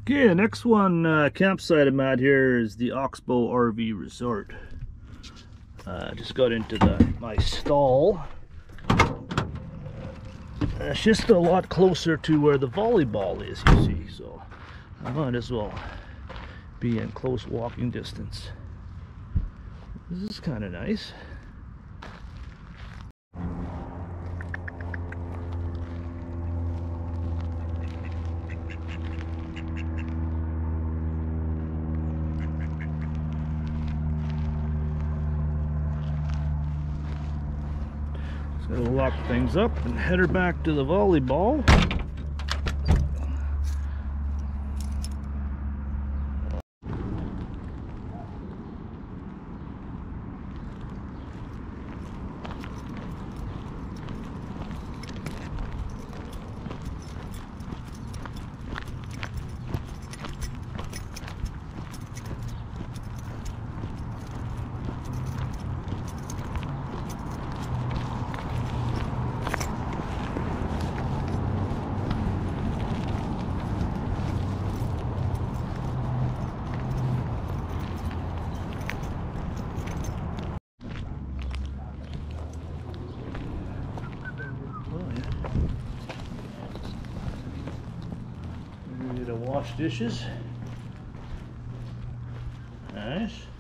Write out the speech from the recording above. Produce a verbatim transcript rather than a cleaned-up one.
Okay, the next one uh, campsite I'm at here is the Oxbow R V Resort. Uh, just got into the my stall. Uh, it's just a lot closer to where the volleyball is, you see, so I might as well be in close walking distance. This is kind of nice. Gotta lock things up and head her back to the volleyball. Ready to wash dishes. Nice.